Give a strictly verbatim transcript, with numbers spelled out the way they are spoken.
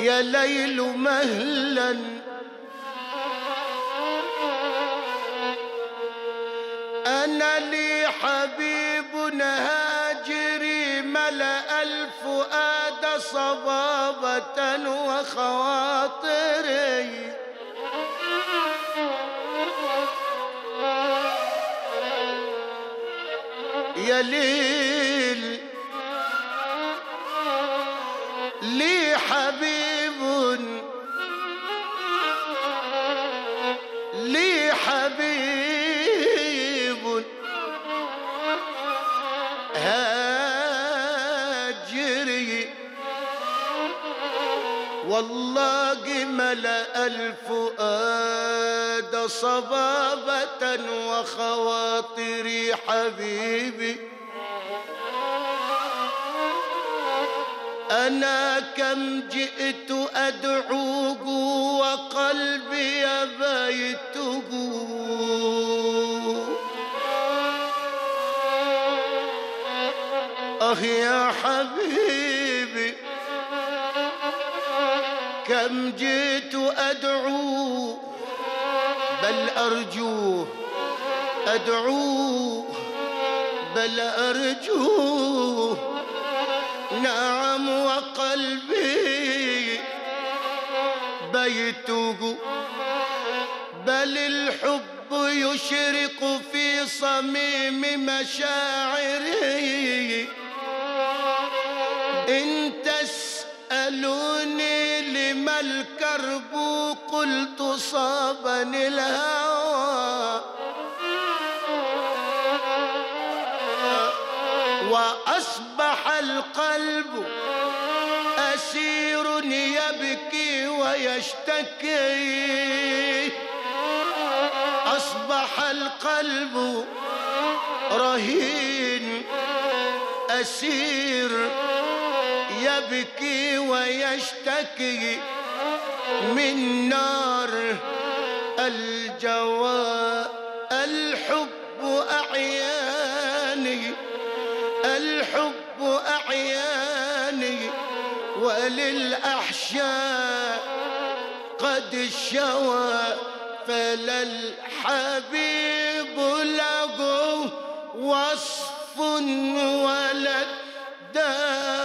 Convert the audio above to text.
يا ليل مهلا أنا لي حبيب هاجري ملأ الفؤاد صبابة وخواطري يا ليل لي حبيب لي حبيب هاجري والله ملأ الفؤاد صبابة وخواطري حبيبي أنا كم جئت أدعوه وقلبي بيته آه يا حبيبي كم جئت أدعوه بل أرجوه أدعوه بل أرجوه نعم وقلبي بيته بل الحب يشرق في صميم مشاعري إن تسألوني لما الكرب قلت صابني الهوى وأصبح القلب أسير يبكي ويشتكي أصبح القلب رهين أسير يبكي ويشتكي من نار الجوى الحب أعياني الحب أعياني وللأحشاء قد شوى فلا الحبيب له وصف ولا الدار